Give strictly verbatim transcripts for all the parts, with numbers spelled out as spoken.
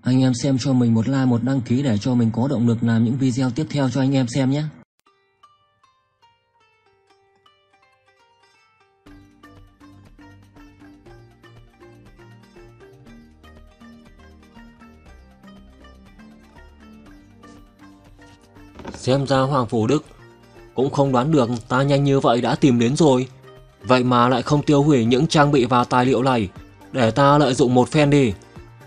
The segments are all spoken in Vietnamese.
Anh em xem cho mình một like, một đăng ký để cho mình có động lực làm những video tiếp theo cho anh em xem nhé. Xem ra Hoàng Phủ Đức cũng không đoán được ta nhanh như vậy đã tìm đến rồi. Vậy mà lại không tiêu hủy những trang bị và tài liệu này, để ta lợi dụng một phen đi.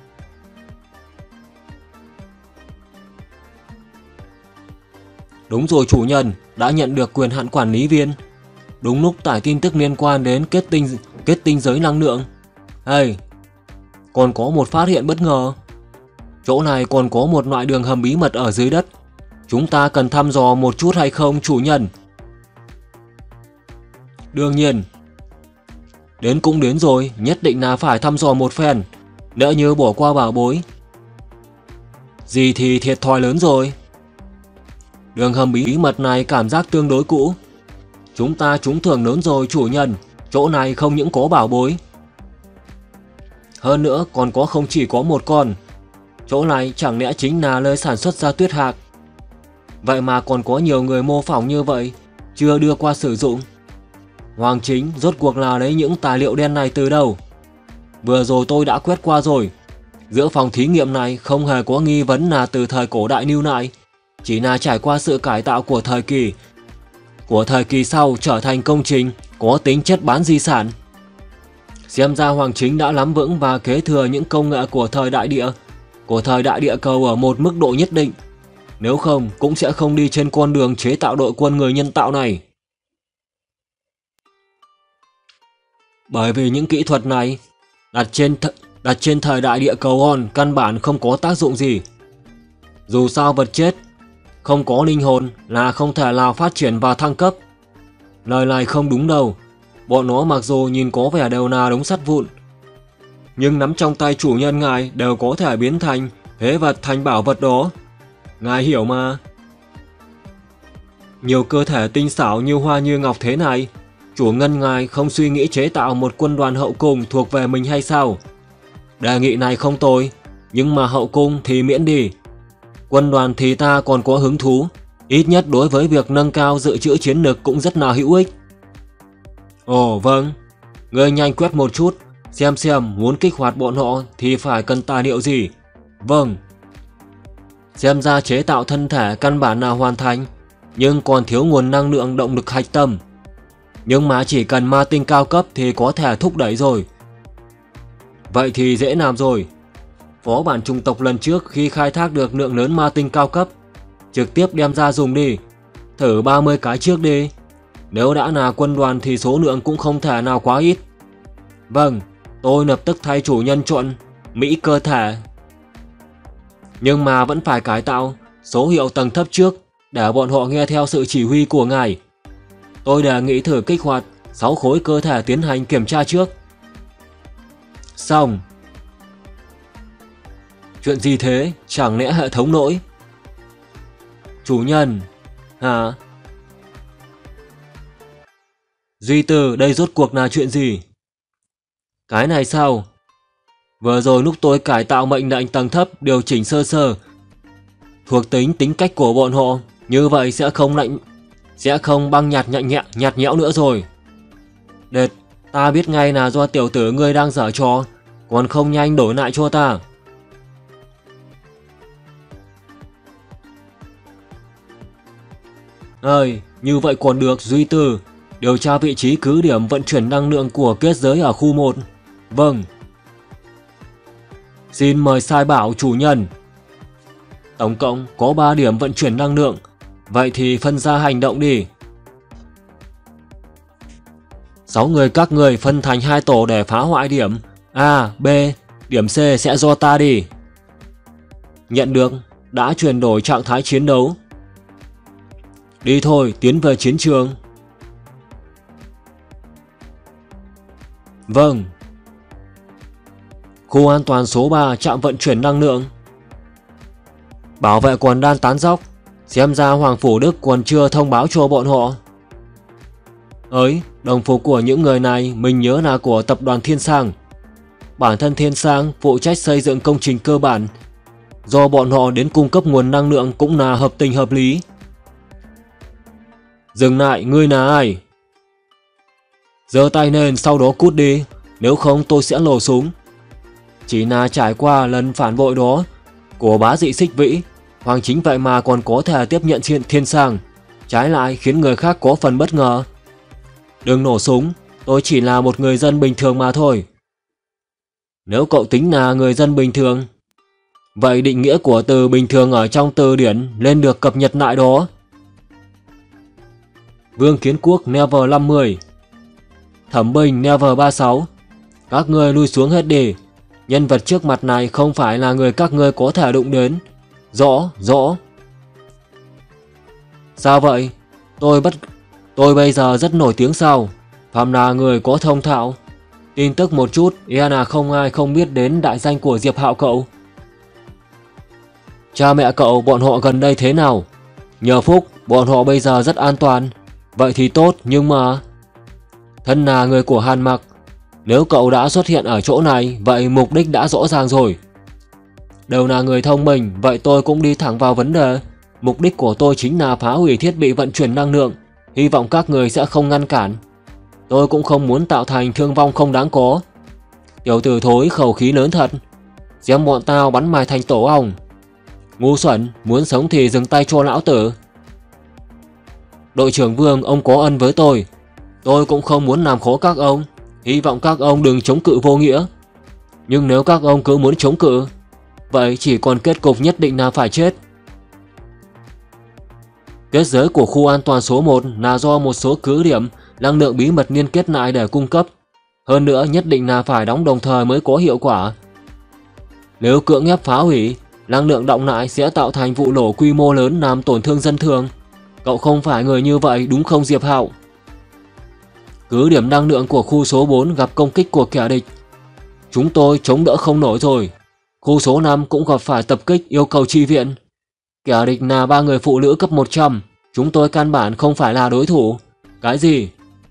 Đúng rồi chủ nhân, đã nhận được quyền hạn quản lý viên. Đúng lúc tải tin tức liên quan đến kết tinh kết tinh giới năng lượng. Hey, còn có một phát hiện bất ngờ. Chỗ này còn có một loại đường hầm bí mật ở dưới đất. Chúng ta cần thăm dò một chút hay không chủ nhân? Đương nhiên. Đến cũng đến rồi, nhất định là phải thăm dò một phen. Đỡ như bỏ qua bảo bối. Gì thì thiệt thòi lớn rồi. Đường hầm bí mật này cảm giác tương đối cũ. Chúng ta trúng thưởng lớn rồi chủ nhân. Chỗ này không những có bảo bối, hơn nữa còn có không chỉ có một con. Chỗ này chẳng lẽ chính là nơi sản xuất ra tuyết hạc. Vậy mà còn có nhiều người mô phỏng như vậy, chưa đưa qua sử dụng. Hoàng Chính rốt cuộc là lấy những tài liệu đen này từ đâu? Vừa rồi tôi đã quét qua rồi. Giữa phòng thí nghiệm này không hề có nghi vấn là từ thời cổ đại lưu lại, chỉ là trải qua sự cải tạo của thời kỳ của thời kỳ sau trở thành công trình có tính chất bán di sản. Xem ra Hoàng Chính đã nắm vững và kế thừa những công nghệ của thời đại địa của thời đại địa cầu ở một mức độ nhất định. Nếu không cũng sẽ không đi trên con đường chế tạo đội quân người nhân tạo này. Bởi vì những kỹ thuật này đặt trên đặt trên thời đại địa cầu hòn căn bản không có tác dụng gì. Dù sao vật chết không có linh hồn là không thể nào phát triển và thăng cấp. Lời này không đúng đâu. Bọn nó mặc dù nhìn có vẻ đều là đống sắt vụn, nhưng nắm trong tay chủ nhân ngài đều có thể biến thành phế vật thành bảo vật đó. Ngài hiểu mà. Nhiều cơ thể tinh xảo như hoa như ngọc thế này, chủ nhân ngài không suy nghĩ chế tạo một quân đoàn hậu cung thuộc về mình hay sao? Đề nghị này không tồi, nhưng mà hậu cung thì miễn đi. Quân đoàn thì ta còn có hứng thú, ít nhất đối với việc nâng cao dự trữ chiến lược cũng rất là hữu ích. Ồ vâng, ngươi nhanh quét một chút, xem xem muốn kích hoạt bọn họ thì phải cần tài liệu gì. Vâng. Xem ra chế tạo thân thể căn bản là hoàn thành, nhưng còn thiếu nguồn năng lượng động lực hạch tâm. Nhưng mà chỉ cần ma tinh cao cấp thì có thể thúc đẩy rồi. Vậy thì dễ làm rồi. Phó bản chủng tộc lần trước khi khai thác được lượng lớn ma tinh cao cấp, trực tiếp đem ra dùng đi. Thử ba mươi cái trước đi. Nếu đã là quân đoàn thì số lượng cũng không thể nào quá ít. Vâng, tôi lập tức thay chủ nhân chọn Mỹ cơ thể. Nhưng mà vẫn phải cải tạo số hiệu tầng thấp trước để bọn họ nghe theo sự chỉ huy của ngài. Tôi đề nghị thử kích hoạt sáu khối cơ thể tiến hành kiểm tra trước. Xong. Chuyện gì thế? Chẳng lẽ hệ thống lỗi? Chủ nhân. Hả? Duy Từ, đây rốt cuộc là chuyện gì? Cái này sao? Vừa rồi lúc tôi cải tạo mệnh lệnh tầng thấp điều chỉnh sơ sơ thuộc tính tính cách của bọn họ, như vậy sẽ không lạnh sẽ không băng nhạt nhạnh nhẹ nhạt nhẽo nữa rồi. Đệt, ta biết ngay là do tiểu tử ngươi đang giở trò, còn không nhanh đổi lại cho ta. Ơi, như vậy còn được. Duy Từ, điều tra vị trí cứ điểm vận chuyển năng lượng của kết giới ở khu một. Vâng. Xin mời sai bảo chủ nhân. Tổng cộng có ba điểm vận chuyển năng lượng, vậy thì phân ra hành động đi. Sáu người các người phân thành hai tổ để phá hoại điểm A, B, điểm C sẽ do ta đi. Nhận được, đã chuyển đổi trạng thái chiến đấu. Đi thôi, tiến về chiến trường. Vâng. Khu an toàn số ba, trạm vận chuyển năng lượng. Bảo vệ còn đang tán dóc, xem ra Hoàng Phủ Đức còn chưa thông báo cho bọn họ. Ấy, đồng phục của những người này mình nhớ là của tập đoàn Thiên Sang. Bản thân Thiên Sang phụ trách xây dựng công trình cơ bản, do bọn họ đến cung cấp nguồn năng lượng cũng là hợp tình hợp lý. Dừng lại, ngươi là ai? Giơ tay lên sau đó cút đi, nếu không tôi sẽ nổ súng. Chỉ là trải qua lần phản bội đó của bá dị Xích Vĩ, Hoàng Chính vậy mà còn có thể tiếp nhận thiên, thiên sang, trái lại khiến người khác có phần bất ngờ. Đừng nổ súng, tôi chỉ là một người dân bình thường mà thôi. Nếu cậu tính là người dân bình thường, vậy định nghĩa của từ bình thường ở trong từ điển lên được cập nhật lại đó. Vương Kiến Quốc Never năm mươi, Thẩm Bình Never ba mươi sáu. Các ngươi lui xuống hết đi. Nhân vật trước mặt này không phải là người các ngươi có thể đụng đến. Rõ, rõ. Sao vậy? Tôi bất... Tôi bây giờ rất nổi tiếng sao? Phạm là người có thông thạo. Tin tức một chút, e là không ai không biết đến đại danh của Diệp Hạo cậu. Cha mẹ cậu bọn họ gần đây thế nào? Nhờ phúc, bọn họ bây giờ rất an toàn. Vậy thì tốt, nhưng mà... Thân là người của Hàn Mặc, nếu cậu đã xuất hiện ở chỗ này, vậy mục đích đã rõ ràng rồi. Đều là người thông minh, vậy tôi cũng đi thẳng vào vấn đề. Mục đích của tôi chính là phá hủy thiết bị vận chuyển năng lượng. Hy vọng các người sẽ không ngăn cản. Tôi cũng không muốn tạo thành thương vong không đáng có. Tiểu tử thối khẩu khí lớn thật. Xem bọn tao bắn mày thành tổ ong. Ngu xuẩn, muốn sống thì dừng tay cho lão tử. Đội trưởng Vương, ông có ân với tôi. Tôi cũng không muốn làm khó các ông. Hy vọng các ông đừng chống cự vô nghĩa. Nhưng nếu các ông cứ muốn chống cự, vậy chỉ còn kết cục nhất định là phải chết. Kết giới của khu an toàn số một là do một số cứ điểm năng lượng bí mật liên kết lại để cung cấp. Hơn nữa nhất định là phải đóng đồng thời mới có hiệu quả. Nếu cưỡng ép phá hủy, năng lượng đọng lại sẽ tạo thành vụ nổ quy mô lớn làm tổn thương dân thường. Cậu không phải người như vậy đúng không Diệp Hạo? Cứ điểm năng lượng của khu số bốn gặp công kích của kẻ địch. Chúng tôi chống đỡ không nổi rồi. Khu số năm cũng gặp phải tập kích yêu cầu chi viện. Kẻ địch là ba người phụ nữ cấp một trăm. Chúng tôi căn bản không phải là đối thủ. Cái gì?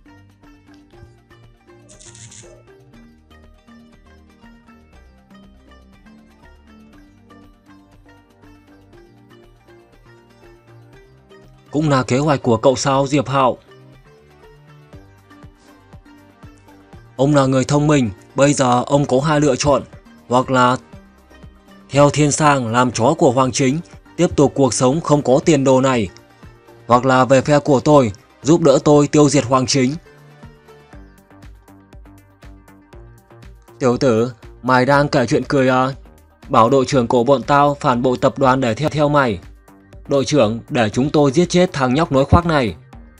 Cũng là kế hoạch của cậu sao Diệp Hạo? Ông là người thông minh, bây giờ ông có hai lựa chọn. Hoặc là theo Thiên Sang làm chó của Hoàng Chính, tiếp tục cuộc sống không có tiền đồ này. Hoặc là về phe của tôi, giúp đỡ tôi tiêu diệt Hoàng Chính. Tiểu tử, mày đang kể chuyện cười à? Bảo đội trưởng của bọn tao phản bội tập đoàn để theo theo mày. Đội trưởng, để chúng tôi giết chết thằng nhóc nói khoác này.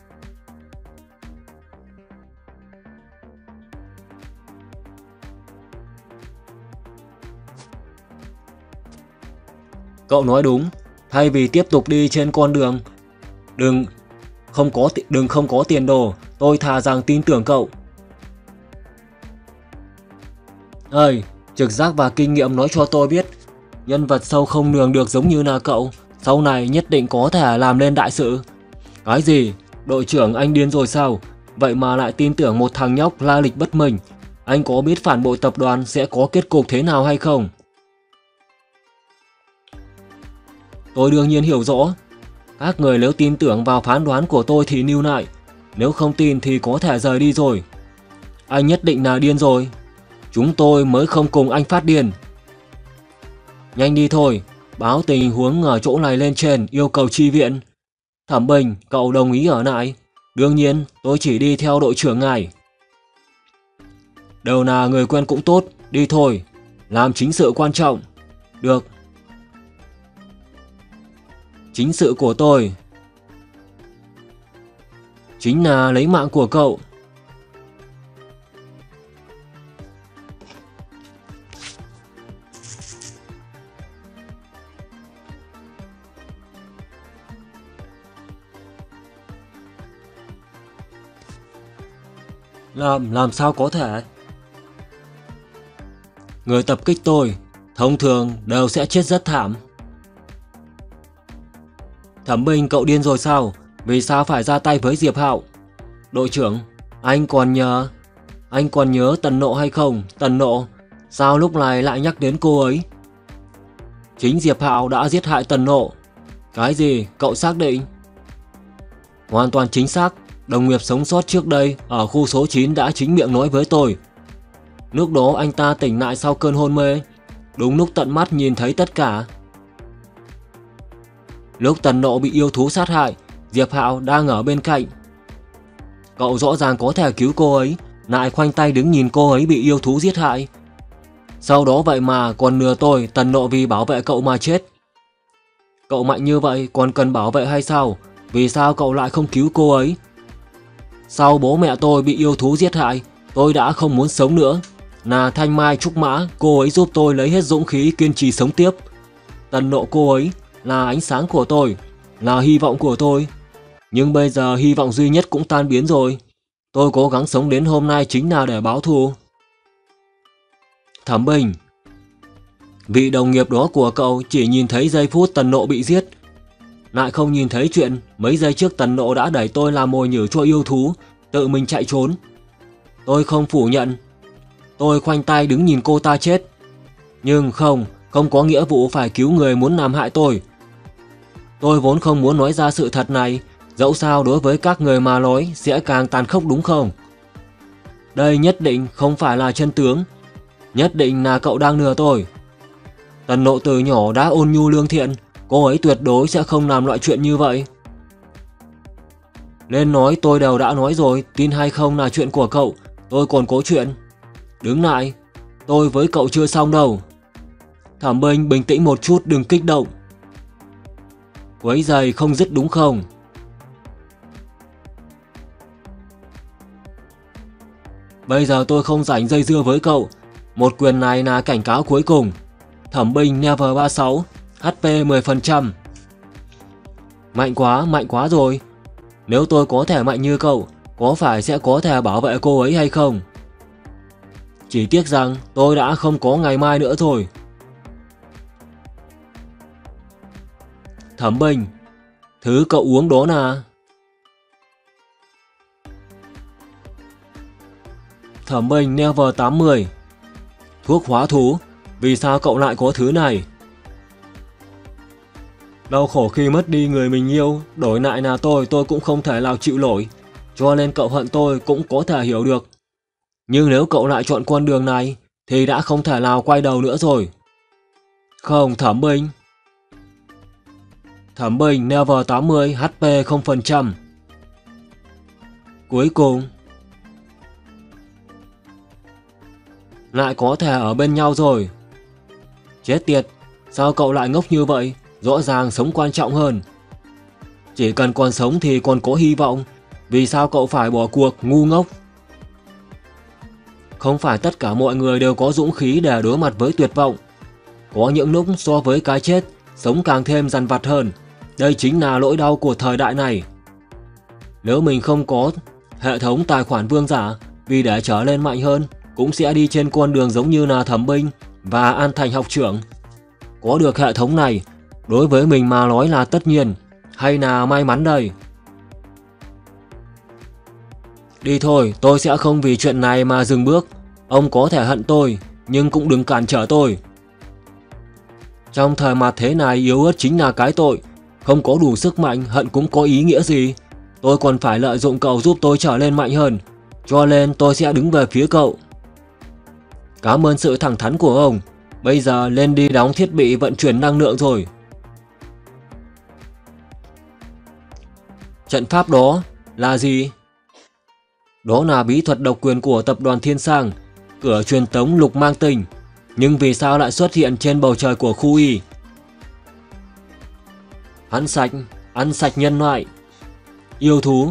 Cậu nói đúng, thay vì tiếp tục đi trên con đường đừng không có đừng không có tiền đồ, tôi thà rằng tin tưởng cậu. Ơi, trực giác và kinh nghiệm nói cho tôi biết, nhân vật sâu không lường được giống như là cậu, sau này nhất định có thể làm lên đại sự. Cái gì? Đội trưởng anh điên rồi sao? Vậy mà lại tin tưởng một thằng nhóc la lịch bất minh. Anh có biết phản bội tập đoàn sẽ có kết cục thế nào hay không? Tôi đương nhiên hiểu rõ. Các người nếu tin tưởng vào phán đoán của tôi thì níu lại. Nếu không tin thì có thể rời đi rồi. Anh nhất định là điên rồi. Chúng tôi mới không cùng anh phát điên. Nhanh đi thôi. Báo tình huống ở chỗ này lên trên, yêu cầu chi viện. Thẩm Bình, cậu đồng ý ở lại? Đương nhiên, tôi chỉ đi theo đội trưởng ngài. Đều là người quen cũng tốt, đi thôi. Làm chính sự quan trọng. Được. Chính sự của tôi chính là lấy mạng của cậu. Làm, làm sao có thể? Người tập kích tôi thông thường đều sẽ chết rất thảm. Thẩm Bình, cậu điên rồi sao? Vì sao phải ra tay với Diệp Hạo? Đội trưởng, anh còn nhớ Anh còn nhớ Tần Nộ hay không? Tần Nộ, sao lúc này lại nhắc đến cô ấy? Chính Diệp Hạo đã giết hại Tần Nộ. Cái gì? Cậu xác định? Hoàn toàn chính xác. Đồng nghiệp sống sót trước đây ở khu số chín đã chính miệng nói với tôi. Lúc đó anh ta tỉnh lại sau cơn hôn mê, đúng lúc tận mắt nhìn thấy tất cả. Lúc Tần Nộ bị yêu thú sát hại, Diệp Hạo đang ở bên cạnh. Cậu rõ ràng có thể cứu cô ấy, lại khoanh tay đứng nhìn cô ấy bị yêu thú giết hại. Sau đó vậy mà còn lừa tôi Tần Nộ vì bảo vệ cậu mà chết. Cậu mạnh như vậy còn cần bảo vệ hay sao? Vì sao cậu lại không cứu cô ấy? Sau bố mẹ tôi bị yêu thú giết hại, tôi đã không muốn sống nữa. Là Thanh Mai Trúc Mã, cô ấy giúp tôi lấy hết dũng khí kiên trì sống tiếp. Tần Nộ cô ấy là ánh sáng của tôi, là hy vọng của tôi. Nhưng bây giờ hy vọng duy nhất cũng tan biến rồi. Tôi cố gắng sống đến hôm nay chính là để báo thù. Thẩm Bình, vị đồng nghiệp đó của cậu chỉ nhìn thấy giây phút Tần Nộ bị giết, lại không nhìn thấy chuyện mấy giây trước Tần Nộ đã đẩy tôi làm mồi nhử cho yêu thú, tự mình chạy trốn. Tôi không phủ nhận, tôi khoanh tay đứng nhìn cô ta chết. Nhưng không, không có nghĩa vụ phải cứu người muốn làm hại tôi. Tôi vốn không muốn nói ra sự thật này, dẫu sao đối với các người mà nói sẽ càng tàn khốc đúng không? Đây nhất định không phải là chân tướng, nhất định là cậu đang lừa tôi. Tần Nộ từ nhỏ đã ôn nhu lương thiện, cô ấy tuyệt đối sẽ không làm loại chuyện như vậy. Nên nói tôi đều đã nói rồi, tin hay không là chuyện của cậu, tôi còn có chuyện. Đứng lại, tôi với cậu chưa xong đâu. Thẩm Bình bình tĩnh một chút, đừng kích động. Quấy giày không dứt đúng không? Bây giờ tôi không rảnh dây dưa với cậu. Một quyền này là cảnh cáo cuối cùng. Thẩm Bình level ba mươi sáu, hát pê mười phần trăm. Mạnh quá, mạnh quá rồi. Nếu tôi có thể mạnh như cậu, có phải sẽ có thể bảo vệ cô ấy hay không? Chỉ tiếc rằng tôi đã không có ngày mai nữa rồi. Thẩm Bình, thứ cậu uống đó là... Thẩm Bình level tám mươi. Thuốc hóa thú, vì sao cậu lại có thứ này? Đau khổ khi mất đi người mình yêu, đổi lại là tôi, tôi cũng không thể nào chịu nổi. Cho nên cậu hận tôi cũng có thể hiểu được. Nhưng nếu cậu lại chọn con đường này, thì đã không thể nào quay đầu nữa rồi. Không, Thẩm Bình. Thẩm Bình level tám mươi, hát pê không phần trăm. Cuối cùng lại có thể ở bên nhau rồi. Chết tiệt, sao cậu lại ngốc như vậy? Rõ ràng sống quan trọng hơn. Chỉ cần còn sống thì còn có hy vọng. Vì sao cậu phải bỏ cuộc, ngu ngốc? Không phải tất cả mọi người đều có dũng khí để đối mặt với tuyệt vọng. Có những lúc so với cái chết, sống càng thêm dằn vặt hơn. Đây chính là nỗi đau của thời đại này. Nếu mình không có hệ thống tài khoản vương giả, vì để trở lên mạnh hơn, cũng sẽ đi trên con đường giống như là Thẩm Bình và An Thành học trưởng. Có được hệ thống này, đối với mình mà nói là tất nhiên, hay là may mắn đây? Đi thôi, tôi sẽ không vì chuyện này mà dừng bước. Ông có thể hận tôi, nhưng cũng đừng cản trở tôi. Trong thời mặt thế này, yếu ớt chính là cái tội. Không có đủ sức mạnh, hận cũng có ý nghĩa gì. Tôi còn phải lợi dụng cậu giúp tôi trở lên mạnh hơn. Cho nên tôi sẽ đứng về phía cậu. Cảm ơn sự thẳng thắn của ông. Bây giờ lên đi đóng thiết bị vận chuyển năng lượng rồi. Trận pháp đó là gì? Đó là bí thuật độc quyền của tập đoàn Thiên Sang, cửa truyền tống lục mang tinh. Nhưng vì sao lại xuất hiện trên bầu trời của khu Y? Ăn sạch, ăn sạch nhân loại. Yêu thú.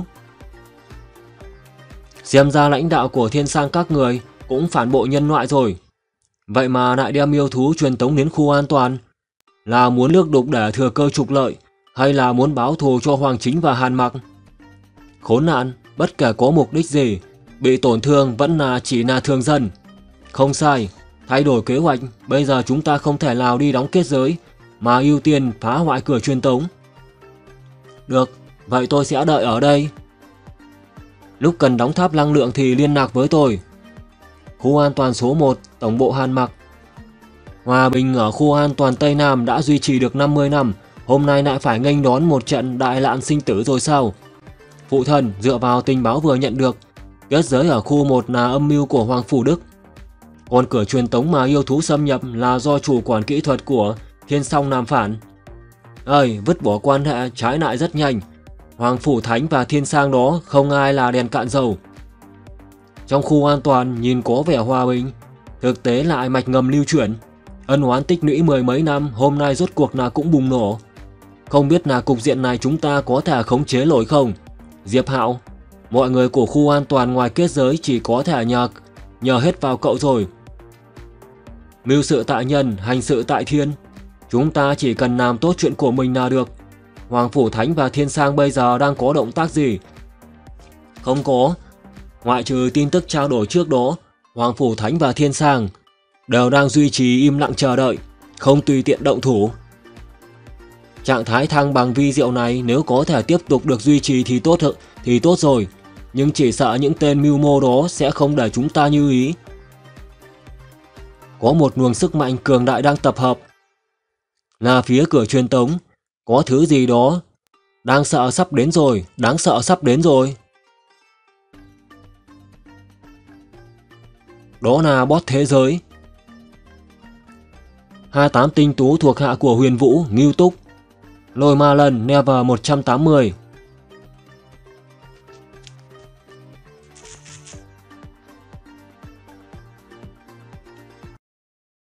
Xem ra lãnh đạo của Thiên Sang các người cũng phản bội nhân loại rồi. Vậy mà lại đem yêu thú truyền tống đến khu an toàn. Là muốn lược đục để thừa cơ trục lợi, hay là muốn báo thù cho Hoàng Chính và Hàn Mặc? Khốn nạn, bất kể có mục đích gì, bị tổn thương vẫn là chỉ là thường dân. Không sai, thay đổi kế hoạch. Bây giờ chúng ta không thể nào đi đóng kết giới, mà ưu tiên phá hoại cửa truyền tống. Được, vậy tôi sẽ đợi ở đây. Lúc cần đóng tháp năng lượng thì liên lạc với tôi. Khu an toàn số một, tổng bộ Hàn Mặc. Hòa bình ở khu an toàn Tây Nam đã duy trì được năm mươi năm, hôm nay lại phải nghênh đón một trận đại nạn sinh tử rồi sao? Phụ thần, dựa vào tình báo vừa nhận được, kết giới ở khu một là âm mưu của Hoàng Phủ Đức. Còn cửa truyền tống mà yêu thú xâm nhập là do chủ quản kỹ thuật của Thiên Song làm phản. Ơi, vứt bỏ quan hệ trái lại rất nhanh. Hoàng Phủ Thánh và Thiên Sang đó không ai là đèn cạn dầu. Trong khu an toàn nhìn có vẻ hòa bình, thực tế lại mạch ngầm lưu chuyển. Ân oán tích lũy mười mấy năm hôm nay rốt cuộc là cũng bùng nổ. Không biết là cục diện này chúng ta có thể khống chế nổi không? Diệp Hạo, mọi người của khu an toàn ngoài kết giới chỉ có thể nhờ, nhờ hết vào cậu rồi. Mưu sự tại nhân, hành sự tại thiên. Chúng ta chỉ cần làm tốt chuyện của mình là được. Hoàng Phủ Thánh và Thiên Sang bây giờ đang có động tác gì? Không có. Ngoại trừ tin tức trao đổi trước đó, Hoàng Phủ Thánh và Thiên Sang đều đang duy trì im lặng chờ đợi, không tùy tiện động thủ. Trạng thái thăng bằng vi diệu này nếu có thể tiếp tục được duy trì thì tốt thì tốt rồi, nhưng chỉ sợ những tên mưu mô đó sẽ không để chúng ta như ý. Có một luồng sức mạnh cường đại đang tập hợp. Là phía cửa truyền tống, có thứ gì đó đang sợ sắp đến rồi, đáng sợ sắp đến rồi. Đó là boss thế giới. hai mươi tám tinh tú thuộc hạ của Huyền Vũ, Ngưu Túc, Lôi Ma Lần, Never một trăm tám mươi.